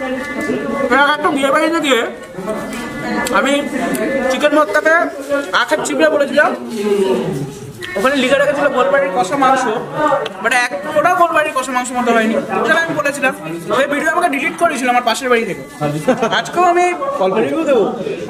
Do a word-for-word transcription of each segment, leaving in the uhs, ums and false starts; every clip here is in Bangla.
একটা বিয়ে বাড়িতে গিয়ে আমি চিকেন ভর্তাকে আখের চিবিয়ে বলেছিলাম, ওখানে লিখে রেখেছিল গোলবাড়ির কষা মাংস, বাট এক ওটাও গোলবাড়ির কষা মাংস মতো হয়নি, ওটা আমি বলেছিলাম। ওই ভিডিও আমাকে ডিলিট করেছিল আমার পাশের বাড়ি থেকে। আজকেও আমি রিভিউ দেবো।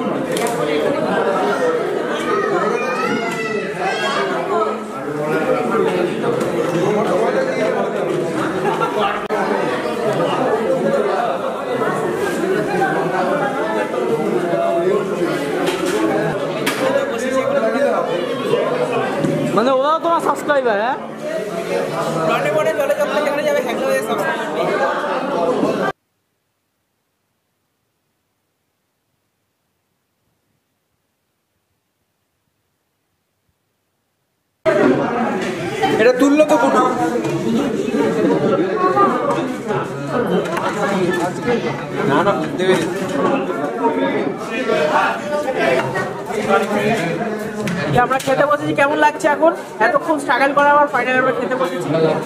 মানে ওরাও তোমার সাবস্ক্রাইবার? হ্যাঁ, এটা তুললো তো কুটু। না না দেবে আমরা খেতে বসেছি। কেমন লাগছে এখন? এতক্ষণ স্ট্রাগল করার পর ফাইনালি আমরা খেতে বসেছি।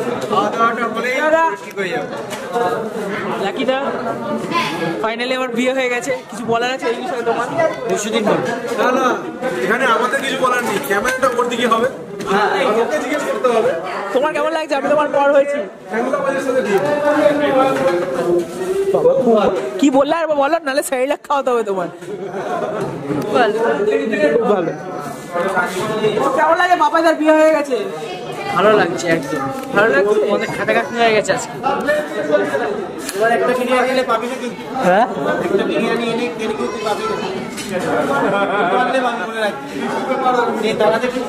লাকিদা ফাইনালি আমার বিয়ে হয়ে গেছে, কিছু বলার আছে এই বিষয়ে তোমার? পরশুদিন না না, এখানে আমাদের কিছু বলার নেই, ক্যামেরাটা ওর দিকে হবে, আমাকে জিজ্ঞেস করতে হবে তোমার কেমন লাগছে। আমি তোমার পর হয়েছি, কি বললে আর বলো, নাহলে সেই লাখ খাওয়াতে হবে তোমার। ভালো কেমন লাগে বাবাইদার বিয়ে হয়ে গেছে? ভালো লাগছে, একদম ভালো লাগছে। অনেক খাটাখাটনি হয়ে গেছে আজকে। এবার একটা বিরিয়ানি এনে পাবি না কিন্তু। হ্যাঁ, একটা বিরিয়ানি এনে কেনে কিন্তু পাবি না। পারলে ভালো করে রাখি। এই দাঁড়াতে কি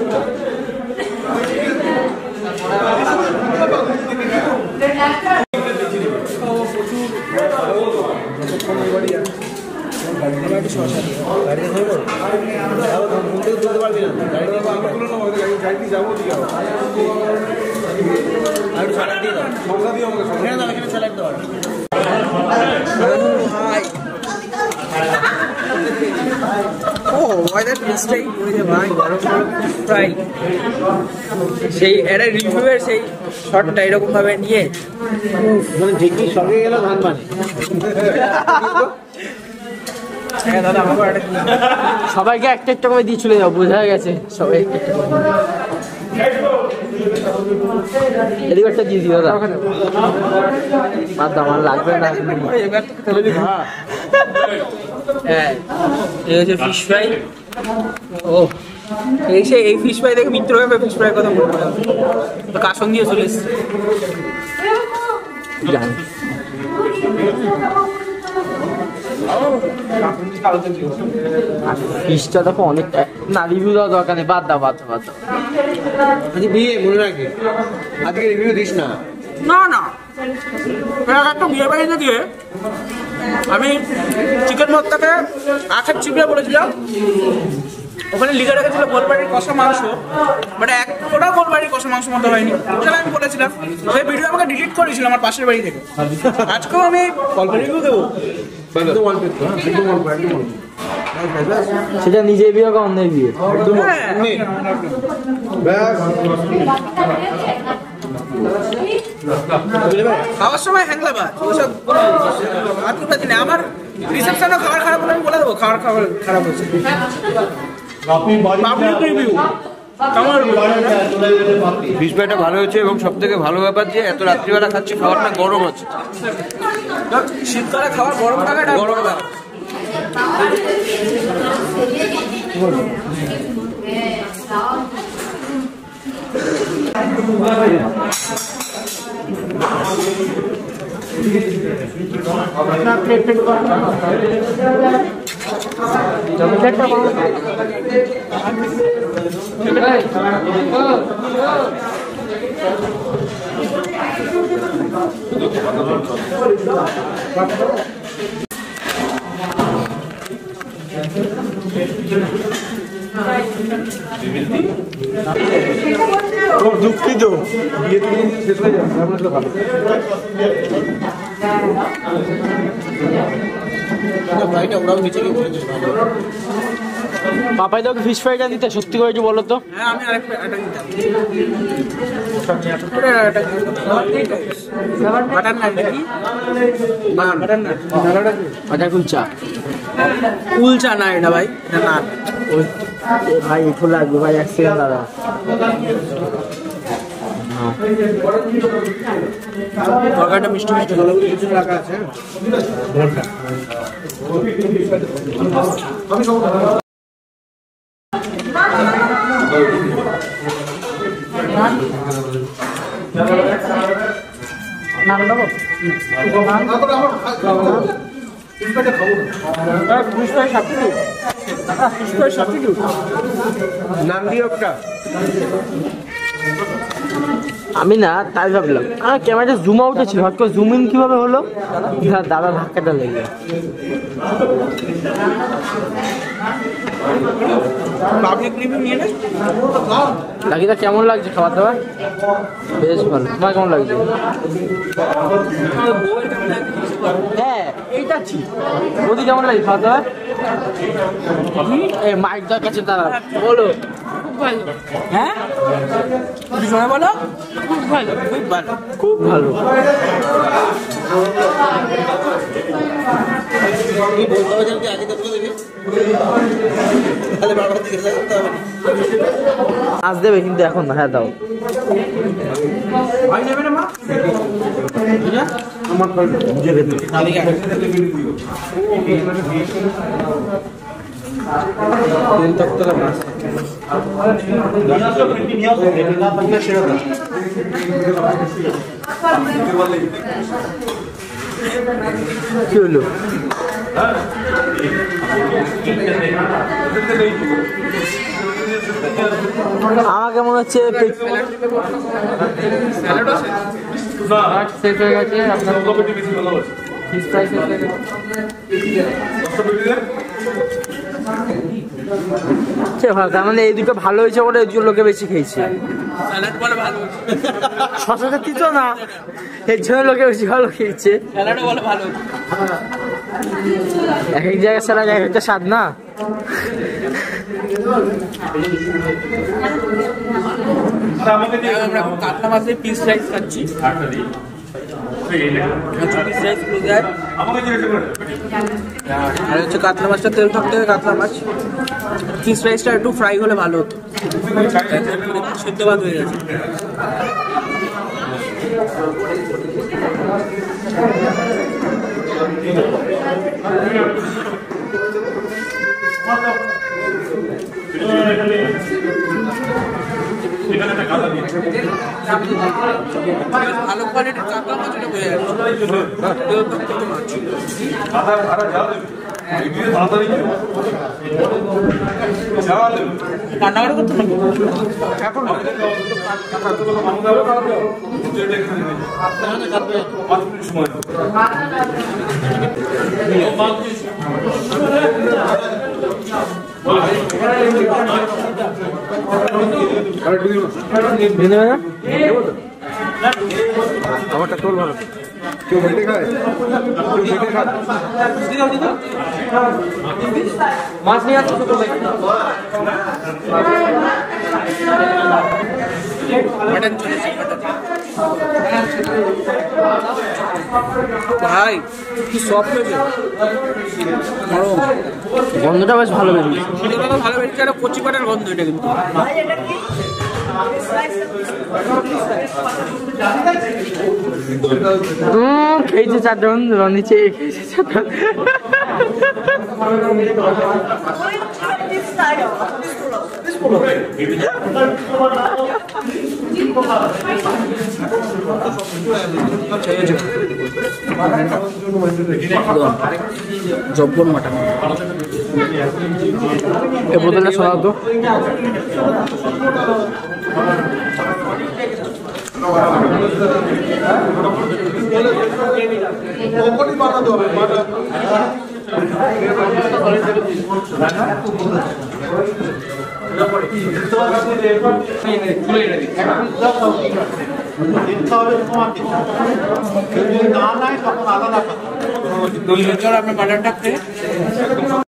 সেই একটা রিভিউয়ের সেই শটটা এরকম ভাবে নিয়ে মানে ঠিকই সঙ্গে গেল ধান মানে। হ্যাঁ দাদা, আমাকে সবাইকে একটা একটা করে দিয়ে চলে যাও, বোঝা গেছে সবাই একটা একটা করে। এদিকে একটা দিয়ে দিও দাদা, বাদ দাও, আমার লাগবে না। হ্যাঁ, এই হচ্ছে ফিশ ফ্রাই। ও এই সে এই ফিশ ফ্রাই দেখে মিত্র ভাবে ফিশ ফ্রাই কথা বলবো তো কার সঙ্গে চলে এসছে ফিশটা দেখো অনেকটা না, রিভিউ দেওয়া দরকার নেই, বাদ দাও বাদ দাও বাদ দাও। আজকে বিয়ে মনে রাখি, আজকে রিভিউ দিস না। না না, একটা বিয়ে বাড়িতে গিয়ে আমি চিকেন ভর্তাকে আখের চিবিয়ে বলেছিলাম, ওখানে লিখে রেখেছিল গোলবাড়ির কষা মাংস, বাট এক ওটাও গোলবাড়ির কষা মাংস মতো হয়নি, ওটা আমি বলেছিলাম। ওই ভিডিও আমাকে ডিলিট করেছিল আমার পাশের বাড়ি থেকে। আজকেও আমি রিভিউ দেবো। সেটা নিজে বিয়ে বা অন্যের বিয়ে, খাওয়ার সময় হ্যাংলাবাদ ওইসব আত্মীয় নেই। আমার রিসেপশনে খাবার খারাপ হলে আমি বলে দেবো খাবার খাবার খারাপ হয়েছে। ফিশ ফ্রাইটা ভালো হয়েছে এবং সব থেকে ভালো ব্যাপার যে এত রাত্রিবেলা খাচ্ছি, খাবারটা গরম আছে। শীতকালে খাবার গরম থাকাটা গরম থাকা দুঃখিত বিয়ে শেষ হয়ে যাবে, ভালো ভাইটা ওরাও নিচে গিয়ে পাপাই তোকে ফিশ ফ্রাইটা দিতে সত্যি করে একটু বলো তো। হ্যাঁ আমি আরেকটা এটা দিতাম। বাটার নান নাকি? বাটার নান। বাটার কুলচা। কুলচা না এটা ভাই, এটা নান। ভাই একটু লাগবে ভাই, এক সেকেন্ড দাদা। তরকারিটা মিষ্টি মিষ্টি ভালো কিছু রাখা আছে। নাম দিও একটা। আমি না তাই ভাবলাম, আমার ক্যামেরাটা জুম আউটে ছিল, হট করে জুম ইন কিভাবে হলো? দাদা ধাক্কাটা লেগে লাগিটা কেমন লাগছে খাবার দাবার? বেশ ভালো। তোমার কেমন লাগছে? হ্যাঁ এইটা ঠিক। ওদি কেমন লাগছে খাবার দাবার? এই মাইকটার কাছে দাঁড়া, বলো। হ্যাঁ সময় বলো। খুব ভালো, খুব ভালো, খুব ভালো। আজ দেবে কিন্তু এখন না। হ্যাঁ দাও। তিন তক্তলা মাছ। কি হলো? আমাকে মনে হচ্ছে সেট হয়ে গেছে। আপনার ফিশ ফ্রাই সেট হয়ে গেছে। তার মানে এই দুটো ভালো হয়েছে বলে এই দুটো লোকে বেশি খেয়েছে। শশাটা দিত না, এর জন্য লোকে বেশি ভালো খেয়েছে। এক এক জায়গায় স্যালাড এক একটা স্বাদ না। কাতলা মাছের পিস রাইস খাচ্ছি। আর হচ্ছে কাতলা মাছটা তেল থাকতে কাতলা মাছ। ফিশ রাইসটা একটু ফ্রাই হলে ভালো হতো, সেদ্ধ ভাত হয়ে গেছে। ভালো কোয়ালিটির কাতলা মাছ এটা হয়ে যাচ্ছে। রান্নাঘরে করতে পারবো এখন আমারটা তোল ভালো। কেউ বেটে খায়, কেউ বেটে খায়। মাছ নিয়ে আসছো তো ভাই কি সফট হয়েছে, গন্ধটা বেশ ভালো বেরিয়েছে। ভালো বেরিয়েছে, একটা কচি পাটার গন্ধ এটা কিন্তু। খেয়েছে চারজন, নিচে খেয়েছে চারজন। জব্বর মাটন। এই বোতলটা শোনাও তো। আপনার বাটারটা খেয়ে